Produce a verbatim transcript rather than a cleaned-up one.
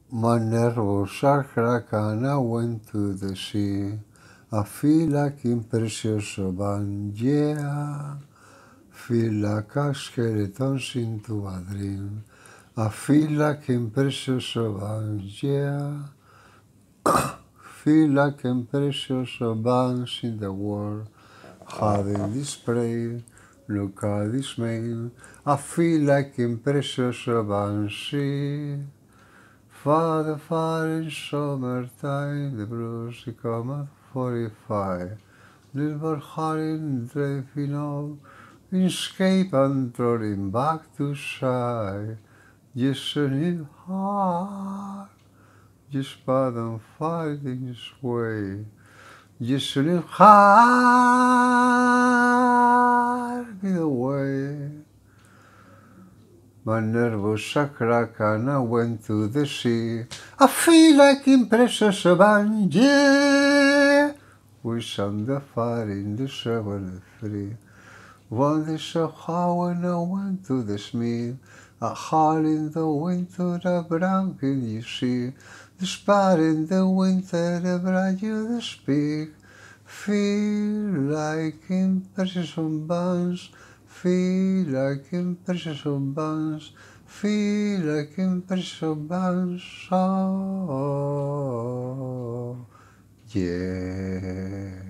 My nervous are cracked and I went to the sea. I feel like in precious band, yeah. Feel like a skeleton into a dream. I feel like in precious bands, yeah. Feel like in precious bands in the world. Having displayed, look at this man. I feel like in precious bands, see. Father, far in summertime, the blues come at forty-five. Little heart in driving out, escape and rolling back to side. Just a new heart, just bad and fighting its way. Just a new heart, get away. My nervous are cracked and I went to the sea. I feel like in precious band, yeah. We sang the fire in the seventy-three. One day somehow when I went to the smith, a haul in the winter, a brankin you see. The spar in the winter, the bride you speak. Feel like in precious bands, feel like in precious bands, feel like in precious bands, oh, yeah.